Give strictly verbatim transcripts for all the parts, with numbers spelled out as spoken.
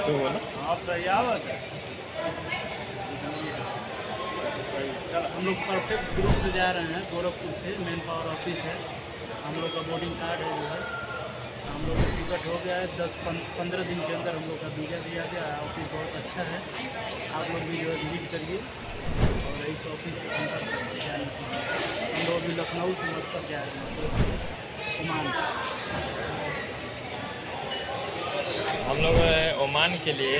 तो बोला आप सही आवत है। चल हम लोग परफेक्ट ग्रुप से जा रहे हैं, गोरखपुर से मैन पावर ऑफिस है। हम लोग का बोर्डिंग कार्ड है जो है, हम लोग का टिकट हो गया है। दस पंद्रह दिन के अंदर हम लोग का वीज़ा दिया गया है। ऑफिस बहुत अच्छा है, आप लोग भी जो है विजिट करिए और इस ऑफिस से संपर्क करिए जाने के लिए। हम लोग भी लखनऊ से मस्कट जा रहे हैं ओमान। हम लोग ओमान के लिए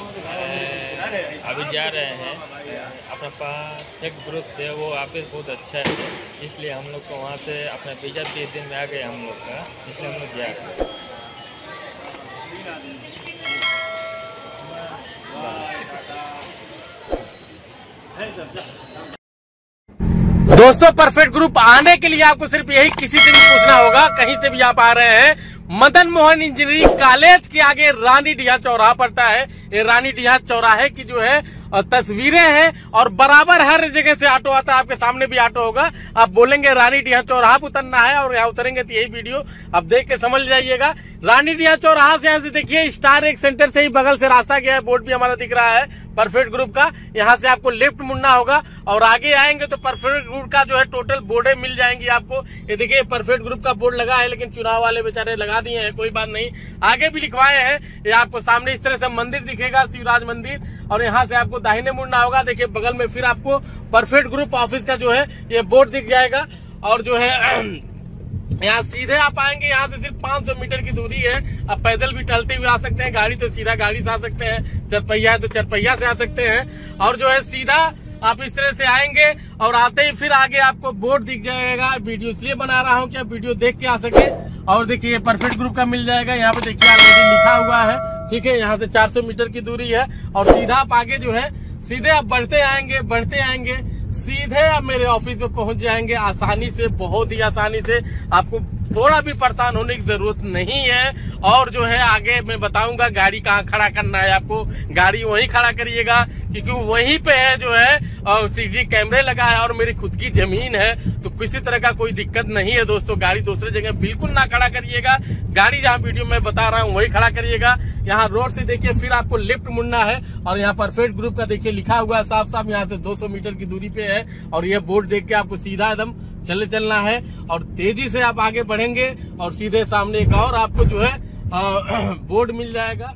अभी जा रहे हैं। अपना पास एक ग्रुप थे, वो ऑफिस बहुत अच्छा है, इसलिए हम लोग को वहाँ से अपना वीज़ा तीस दिन में आ गए हम लोग का, इसलिए हम लोग जा रहे हैं। दोस्तों परफेक्ट ग्रुप आने के लिए आपको सिर्फ यही किसी से भी पूछना होगा, कहीं से भी आप आ रहे हैं, मदन मोहन इंजीनियरिंग कॉलेज के आगे रानीडीहा चौराहा पड़ता है। ये रानीडीहा चौराहे की जो है तस्वीरें हैं और बराबर हर जगह से ऑटो आता है। आपके सामने भी ऑटो होगा, आप बोलेंगे रानीडीहा चौराहा पर उतरना है और यहाँ उतरेंगे तो यही वीडियो आप देख के समझ जाइएगा। रानीडीहा चौराहा से यहाँ से देखिए स्टार एक सेंटर से ही बगल से रास्ता गया है, बोर्ड भी हमारा दिख रहा है परफेक्ट ग्रुप का। यहाँ से आपको लेफ्ट मुड़ना होगा और आगे आएंगे तो परफेक्ट ग्रुप का जो है टोटल बोर्डे मिल जाएंगी आपको। ये देखिए परफेक्ट ग्रुप का बोर्ड लगा है, लेकिन चुनाव वाले बेचारे लगा दिए हैं, कोई बात नहीं, आगे भी लिखवाए हैं। ये आपको सामने इस तरह से मंदिर दिखेगा, शिवराज मंदिर, और यहाँ से आपको दाहिने मुड़ना होगा। देखिए बगल में फिर आपको परफेक्ट ग्रुप ऑफिस का जो है ये बोर्ड दिख जाएगा। और जो है यहाँ सीधे आप आएंगे, यहाँ से सिर्फ पाँच सौ मीटर की दूरी है। आप पैदल भी टहलते हुए आ सकते हैं, गाड़ी तो सीधा गाड़ी से आ सकते हैं, चरपहिया है तो चरपहिया से आ सकते हैं। और जो है सीधा आप इस तरह से आएंगे और आते ही फिर आगे आपको बोर्ड दिख जाएगा। वीडियो इसलिए बना रहा हूँ कि आप वीडियो देख के आ सके। और देखिए परफेक्ट ग्रुप का मिल जाएगा, यहाँ पे देखिए ऑलरेडी लिखा हुआ है, ठीक है। यहाँ से चार सौ मीटर की दूरी है और सीधा आप आगे जो है सीधे आप बढ़ते आएंगे बढ़ते आएंगे सीधे आप मेरे ऑफिस पे पहुंच जाएंगे आसानी से, बहुत ही आसानी से। आपको थोड़ा भी परेशान होने की जरूरत नहीं है। और जो है आगे मैं बताऊंगा गाड़ी कहाँ खड़ा करना है आपको, गाड़ी वहीं खड़ा करिएगा क्योंकि वहीं पे है जो है और सीसी कैमरे लगा है और मेरी खुद की जमीन है, तो किसी तरह का कोई दिक्कत नहीं है दोस्तों। गाड़ी दूसरे जगह बिल्कुल ना खड़ा करिएगा, गाड़ी जहाँ वीडियो में बता रहा हूँ वही खड़ा करिएगा। यहाँ रोड से देखिए फिर आपको लेफ्ट मुड़ना है और यहाँ परफेक्ट ग्रुप का देखिए लिखा हुआ है साफ साफ, यहाँ से दो सौ मीटर की दूरी पे है। और ये बोर्ड देख के आपको सीधा एकदम चले चलना है और तेजी से आप आगे बढ़ेंगे और सीधे सामने एक और आपको जो है बोर्ड मिल जाएगा।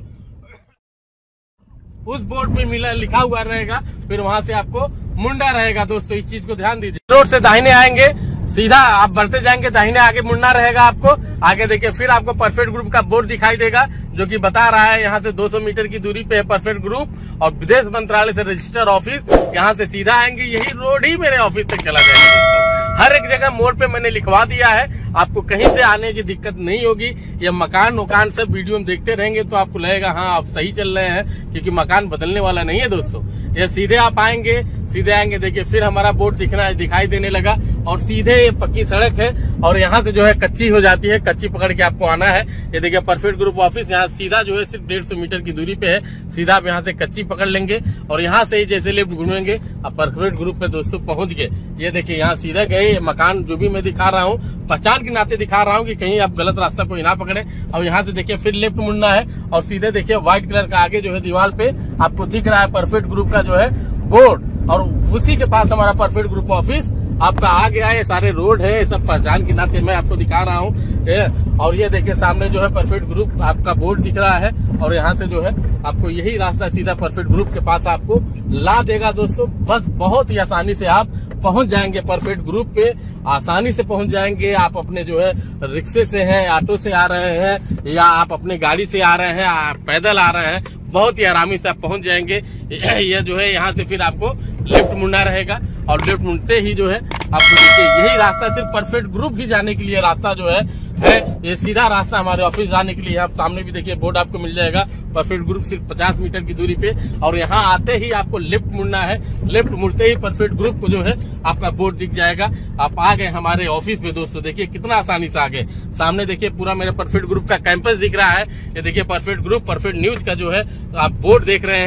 उस बोर्ड पे मिला लिखा हुआ रहेगा, फिर वहां से आपको मुंडा रहेगा। दोस्तों इस चीज को ध्यान दीजिए। रोड से दाहिने आएंगे, सीधा आप बढ़ते जाएंगे, दाहिने आगे मुड़ना रहेगा आपको। आगे देखिए फिर आपको परफेक्ट ग्रुप का बोर्ड दिखाई देगा जो कि बता रहा है यहाँ से दो सौ मीटर की दूरी पे है परफेक्ट ग्रुप और विदेश मंत्रालय से रजिस्टर ऑफिस। यहाँ से सीधा आएंगे, यही रोड ही मेरे ऑफिस तक चला जाएगा दोस्तों। हर एक जगह मोड़ पे मैंने लिखवा दिया है, आपको कहीं से आने की दिक्कत नहीं होगी। ये मकान उकान सब वीडियो में देखते रहेंगे तो आपको लगेगा हाँ आप सही चल रहे हैं, क्योंकि मकान बदलने वाला नहीं है दोस्तों। ये सीधे आप आएंगे, सीधे आएंगे देखिए फिर हमारा बोर्ड दिखना दिखाई देने लगा और सीधे ये पक्की सड़क है और यहाँ से जो है कच्ची हो जाती है, कच्ची पकड़ के आपको आना है। ये देखिए परफेक्ट ग्रुप ऑफिस यहाँ सीधा जो है सिर्फ डेढ़ सौ मीटर की दूरी पे है। सीधा आप यहाँ से कच्ची पकड़ लेंगे और यहाँ से ही जैसे लेफ्ट घूमेंगे आप परफेक्ट ग्रुप पे दोस्तों पहुंच गए। ये देखिए यहाँ सीधा गए, मकान जो भी मैं दिखा रहा हूँ पहचान के नाते दिखा रहा हूँ कि कहीं आप गलत रास्ता कोई ना पकड़े। और यहाँ से देखिए फिर लेफ्ट मुड़ना है और सीधे देखिए व्हाइट कलर का आगे जो है दीवार पे आपको दिख रहा है परफेक्ट ग्रुप का जो है बोर्ड और उसी के पास हमारा परफेक्ट ग्रुप ऑफिस आपका आ गया है। सारे रोड है, सब पहचान के नाते मैं आपको दिखा रहा हूँ। और ये देखिए सामने जो है परफेक्ट ग्रुप आपका बोर्ड दिख रहा है और यहाँ से जो है आपको यही रास्ता सीधा परफेक्ट ग्रुप के पास आपको ला देगा दोस्तों। बस बहुत ही आसानी से आप पहुंच जाएंगे परफेक्ट ग्रुप पे, आसानी से पहुंच जाएंगे। आप अपने जो है रिक्शे से हैं, ऑटो से आ रहे हैं या आप अपने गाड़ी से आ रहे हैं, आप पैदल आ रहे हैं, बहुत ही आरामी से आप पहुंच जाएंगे। ये जो है यहाँ से फिर आपको लेफ्ट मुड़ना रहेगा और लेफ्ट मुड़ते ही जो है आपको देखिए यही रास्ता सिर्फ परफेक्ट ग्रुप ही जाने के लिए रास्ता जो है है ये सीधा रास्ता हमारे ऑफिस जाने के लिए। आप सामने भी देखिए बोर्ड आपको मिल जाएगा परफेक्ट ग्रुप सिर्फ पचास मीटर की दूरी पे और यहाँ आते ही आपको लेफ्ट मुड़ना है। लेफ्ट मुड़ते ही परफेक्ट ग्रुप को जो है आपका बोर्ड दिख जाएगा। आप आ गए हमारे ऑफिस में दोस्तों, देखिए कितना आसानी से आ गए। सामने देखिए पूरा मेरा परफेक्ट ग्रुप का कैंपस दिख रहा है। ये देखिए परफेक्ट ग्रुप परफेक्ट न्यूज का जो है आप बोर्ड देख रहे हैं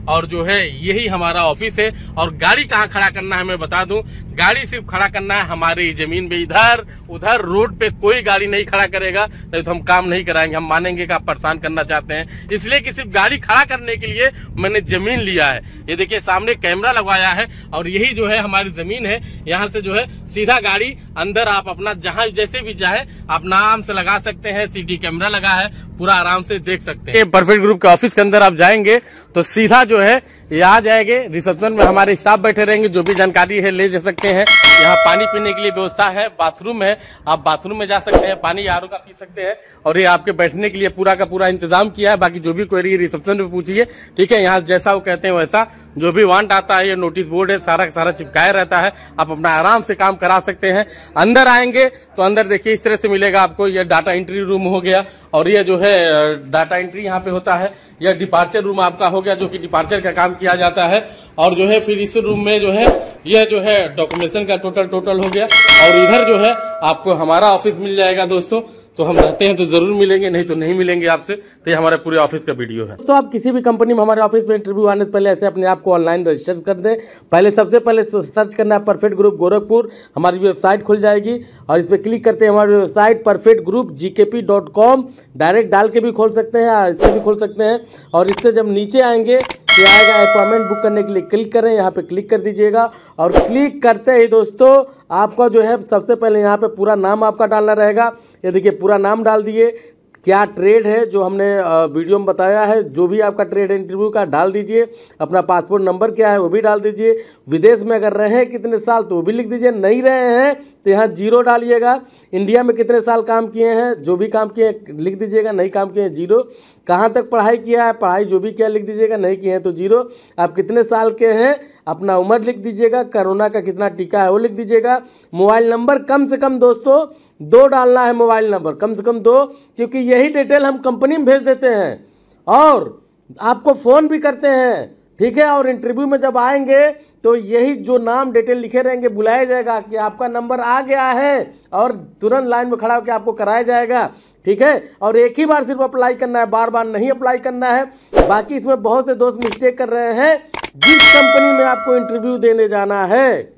और जो है यही हमारा ऑफिस है। और गाड़ी कहाँ खड़ा करना है मैं बता दूं, गाड़ी सिर्फ खड़ा करना है हमारी जमीन पे। इधर उधर रोड पे कोई गाड़ी नहीं खड़ा करेगा, नहीं तो हम काम नहीं कराएंगे, हम मानेंगे कि आप परेशान करना चाहते हैं। इसलिए कि सिर्फ गाड़ी खड़ा करने के लिए मैंने जमीन लिया है। ये देखिए सामने कैमरा लगवाया है और यही जो है हमारी जमीन है। यहाँ से जो है सीधा गाड़ी अंदर आप अपना जहाँ जैसे भी चाहे आप आराम से लगा सकते हैं। सीडी कैमरा लगा है, पूरा आराम से देख सकते हैं। परफेक्ट ग्रुप के ऑफिस के अंदर आप जाएंगे तो सीधा जो है ये आ जाएंगे। रिसेप्शन में हमारे स्टाफ बैठे रहेंगे, जो भी जानकारी है ले जा सकते हैं। यहाँ पानी पीने के लिए व्यवस्था है, बाथरूम है, आप बाथरूम में जा सकते हैं, पानी आर ओ का पी सकते हैं। और ये आपके बैठने के लिए पूरा का पूरा इंतजाम किया है। बाकी जो भी क्वेरी रिसेप्शन में पूछिए, ठीक है। यहाँ जैसा वो कहते हैं वैसा जो भी वांट आता है, ये नोटिस बोर्ड है, सारा सारा चिपकाया रहता है। आप अपना आराम से काम करा सकते हैं। अंदर आएंगे तो अंदर देखिए इस तरह से मिलेगा आपको। ये डाटा एंट्री रूम हो गया और ये जो है डाटा एंट्री यहाँ पे होता है। यह डिपार्चर रूम आपका हो गया, जो कि डिपार्चर का काम किया जाता है। और जो है फिर इस रूम में जो है यह जो है डॉक्यूमेंटेशन का टोटल टोटल हो गया। और इधर जो है आपको हमारा ऑफिस मिल जाएगा दोस्तों। तो हम रहते हैं तो जरूर मिलेंगे, नहीं तो नहीं मिलेंगे आपसे। तो ये हमारे पूरे ऑफिस का वीडियो है। तो आप किसी भी कंपनी में हमारे ऑफिस में इंटरव्यू आने से पहले ऐसे अपने आप को ऑनलाइन रजिस्टर कर दें। पहले सबसे पहले सर्च करना है परफेक्ट ग्रुप गोरखपुर, हमारी वेबसाइट खुल जाएगी और इस पर क्लिक करते हैं हमारी वेबसाइट परफेक्ट ग्रुप जी के पी डॉट कॉम। डायरेक्ट डाल के भी खोल सकते हैं, इससे भी खोल सकते हैं। और इससे जब नीचे आएंगे तो आएगा अपॉइंटमेंट बुक करने के लिए क्लिक करें, यहाँ पे क्लिक कर दीजिएगा। और क्लिक करते ही दोस्तों आपका जो है सबसे पहले यहाँ पे पूरा नाम आपका डालना रहेगा। ये देखिए पूरा नाम डाल दिए, क्या ट्रेड है जो हमने वीडियो में बताया है, जो भी आपका ट्रेड इंटरव्यू का डाल दीजिए। अपना पासपोर्ट नंबर क्या है वो भी डाल दीजिए। विदेश में अगर रहे कितने साल तो वो भी लिख दीजिए। नहीं रहे हैं तो यहाँ जीरो डालिएगा। इंडिया में कितने साल काम किए हैं, जो भी काम किए हैं लिख दीजिएगा, नहीं काम किए हैं जीरो। कहाँ तक पढ़ाई किया है, पढ़ाई जो भी किया लिख दीजिएगा, नहीं किए हैं तो जीरो। आप कितने साल के हैं, अपना उम्र लिख दीजिएगा। कोरोना का कितना टीका है वो लिख दीजिएगा। मोबाइल नंबर कम से कम दोस्तों दो डालना है, मोबाइल नंबर कम से कम दो, क्योंकि यही डिटेल हम कंपनी में भेज देते हैं और आपको फ़ोन भी करते हैं, ठीक है। और इंटरव्यू में जब आएंगे तो यही जो नाम डिटेल लिखे रहेंगे बुलाया जाएगा कि आपका नंबर आ गया है और तुरंत लाइन में खड़ा होकर आपको कराया जाएगा, ठीक है। और एक ही बार सिर्फ अप्लाई करना है, बार बार नहीं अप्लाई करना है। बाकी इसमें बहुत से दोस्त मिस्टेक कर रहे हैं। जिस कंपनी में आपको इंटरव्यू देने जाना है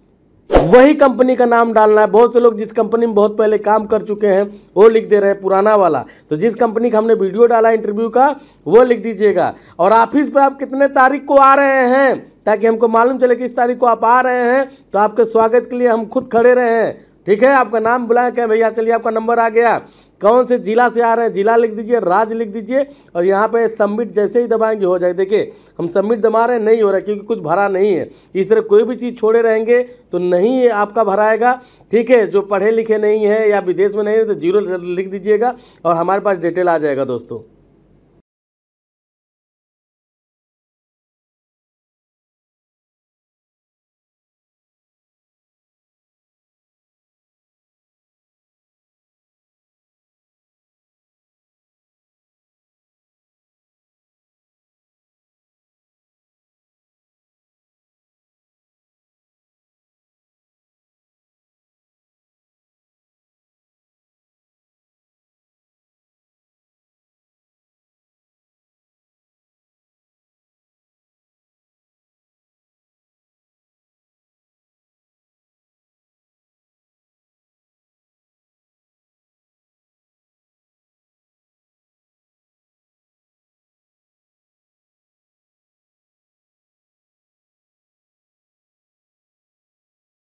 वही कंपनी का नाम डालना है। बहुत से लोग जिस कंपनी में बहुत पहले काम कर चुके हैं वो लिख दे रहे हैं पुराना वाला। तो जिस कंपनी का हमने वीडियो डाला इंटरव्यू का वो लिख दीजिएगा। और ऑफिस पे आप कितने तारीख को आ रहे हैं, ताकि हमको मालूम चले कि इस तारीख को आप आ रहे हैं, तो आपके स्वागत के लिए हम खुद खड़े रहे हैं, ठीक है। आपका नाम बुलाएं, क्या भैया चलिए आपका नंबर आ गया, कौन से जिला से आ रहे हैं जिला लिख दीजिए, राज्य लिख दीजिए। और यहाँ पे सबमिट जैसे ही दबाएंगे हो जाए। देखिए हम सबमिट दबा रहे हैं, नहीं हो रहा है क्योंकि कुछ भरा नहीं है। इस तरह कोई भी चीज़ छोड़े रहेंगे तो नहीं आपका भराएगा, ठीक है। जो पढ़े लिखे नहीं है या विदेश में नहीं है तो जीरो लिख दीजिएगा और हमारे पास डिटेल आ जाएगा दोस्तों।